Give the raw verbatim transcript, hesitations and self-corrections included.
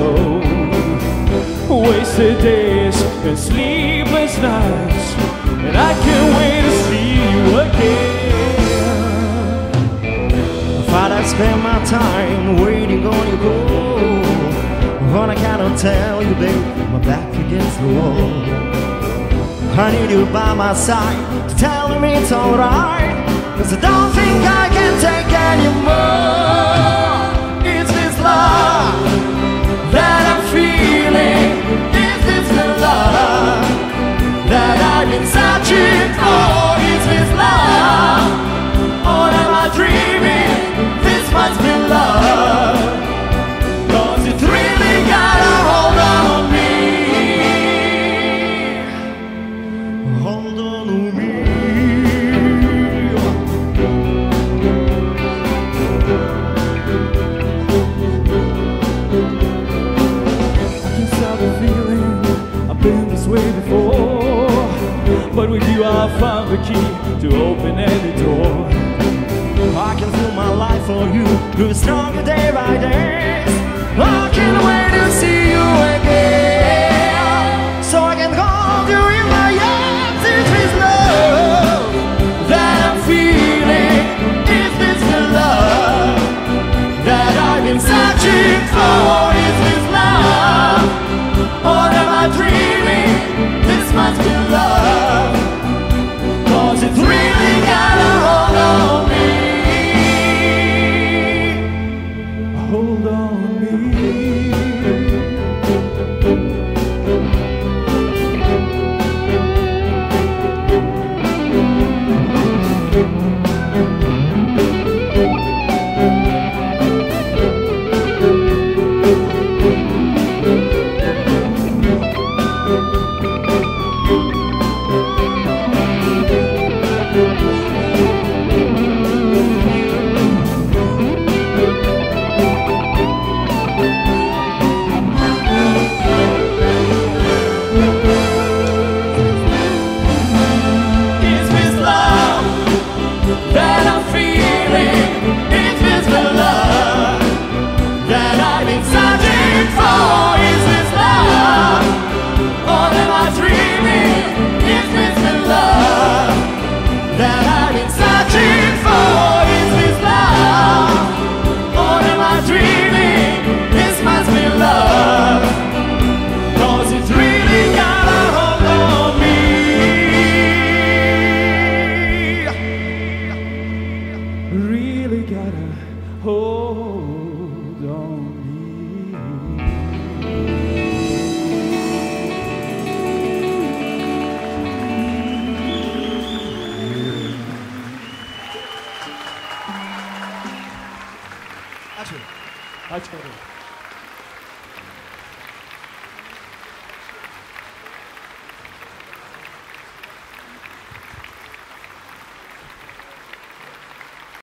alone. Wasted days and sleepless nights, and I can't wait to see you again. I thought I'd spend my time waiting on you go, but I cannot tell you, babe, my back against the wall. I need you by my side to tell me it's alright, 'cause I don't think I can take anymore. It's this love that I'm feeling. Is this the love that I've been searching for? Is this love, or am I dreaming? This must be love, 'cause it's really got a hold on me. Hold on to me. Been this way before, but with you I found the key to open any door. I can feel my life for you, grew stronger day by day. I can't wait to see you again, so I can hold you in my arms. Is this love that I'm feeling? Is this the love that I've been searching for? Is this love, or am I dreaming? This must be love, 'cause it's really got a hold on me. Hold on me. Really gotta hold on me. Actually, I told you.